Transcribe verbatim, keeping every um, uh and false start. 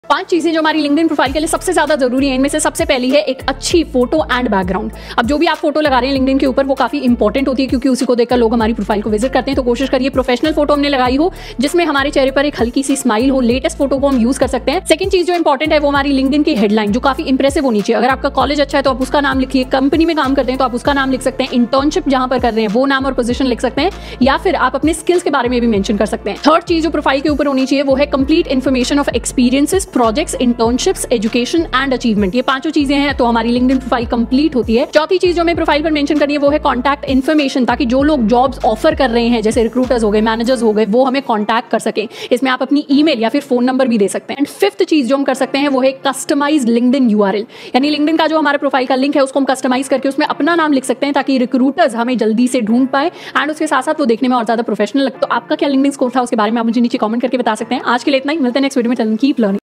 पांच चीजें जो हमारी लिंक्डइन प्रोफाइल के लिए सबसे ज्यादा जरूरी है, इनमें से सबसे पहली है एक अच्छी फोटो एंड बैकग्राउंड। अब जो भी आप फोटो लगा रहे हैं लिंक्डइन के ऊपर वो काफी इंपॉर्टेंट होती है, क्योंकि उसी को देखकर लोग हमारी प्रोफाइल को विजिट करते हैं। तो कोशिश करिए प्रोफेशनल फोटो हमने लगाई हो जिसमें हमारे चेहरे पर एक हल्की सी स्माइल हो। लेटेस्ट फोटो को हम यूज कर सकते हैं। सेकंड चीज जो इंपॉर्टेंट है वो हमारी लिंक्डइन की हेडलाइन जो काफी इंप्रेसिव होनी चाहिए। अगर आपका कॉलेज अच्छा है तो आप उसका नाम लिखिए, कंपनी में काम करते हैं तो आप उसका नाम लिख सकते हैं, इंटर्नशिप जहां पर कर रहे हैं वो नाम और पोजीशन लिख सकते हैं, या फिर आप अपने स्किल्स के बारे में भी मेंशन कर सकते हैं। थर्ड चीज जो प्रोफाइल के ऊपर होनी चाहिए वो है complete information of experiences, projects, internships, education and achievement. ये पांचों चीजें हैं तो हमारी लिंक्डइन प्रोफाइल कंप्लीट होती है। चौथी चीज जो हमें प्रोफाइल पर मेंशन करनी है वो है कॉन्टैक्ट इन्फॉर्मेशन, ताकि जो लोग जॉब्स ऑफर कर रहे हैं जैसे रिक्रूटर्स हो गए, मैनेजर्स हो गए, वो हमें कॉन्टैक्ट कर सकें। इसमें आप अपनी ईमेल या फिर फोन नंबर भी दे सकते हैं। एंड फिफ्थ चीज जो हम कर सकते हैं वो है कस्टमाइज लिंक्डइन यूआरएल, यानी लिंक्डइन का जो हमारा प्रोफाइल का लिंक है उसको हम कस्टमाइज करके उसमें अपना नाम लिख सकते हैं ताकि रिक्रूटर्स हमें जल्दी से ढूंढ पाए एंड उसके साथ साथ वो देखने में और ज्यादा प्रोफेशनल लगे। तो आपका क्या लिंक्डइन स्कोर था उसके बारे में आप मुझे नीचे कमेंट करके बता सकते हैं। आज के लिए इतना ही, मिलते हैं नेक्स्ट वीडियो में। Keep learning.